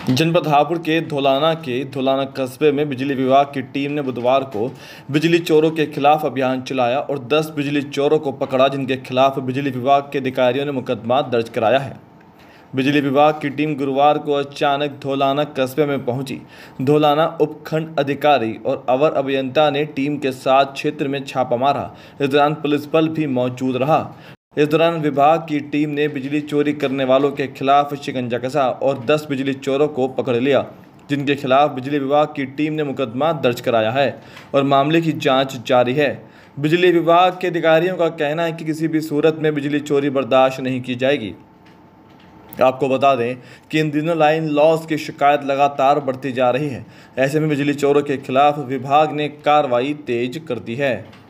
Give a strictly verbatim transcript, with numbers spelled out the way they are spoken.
जनपद हापुड़ के धौलाना के धौलाना कस्बे में बिजली विभाग की टीम ने बुधवार को बिजली चोरों के खिलाफ अभियान चलाया और दस बिजली चोरों को पकड़ा, जिनके खिलाफ बिजली विभाग के अधिकारियों ने मुकदमा दर्ज कराया है। बिजली विभाग की टीम गुरुवार को अचानक धौलाना कस्बे में पहुंची। धौलाना उपखंड अधिकारी और अवर अभियंता ने टीम के साथ क्षेत्र में छापा मारा। इस दौरान पुलिस बल भी मौजूद रहा। इस दौरान विभाग की टीम ने बिजली चोरी करने वालों के खिलाफ शिकंजा कसा और दस बिजली चोरों को पकड़ लिया, जिनके खिलाफ बिजली विभाग की टीम ने मुकदमा दर्ज कराया है और मामले की जांच जारी है। बिजली विभाग के अधिकारियों का कहना है कि किसी भी सूरत में बिजली चोरी बर्दाश्त नहीं की जाएगी। आपको बता दें कि इन दिनों लाइन लॉस की शिकायत लगातार बढ़ती जा रही है। ऐसे में बिजली चोरों के खिलाफ विभाग ने कार्रवाई तेज कर दी है।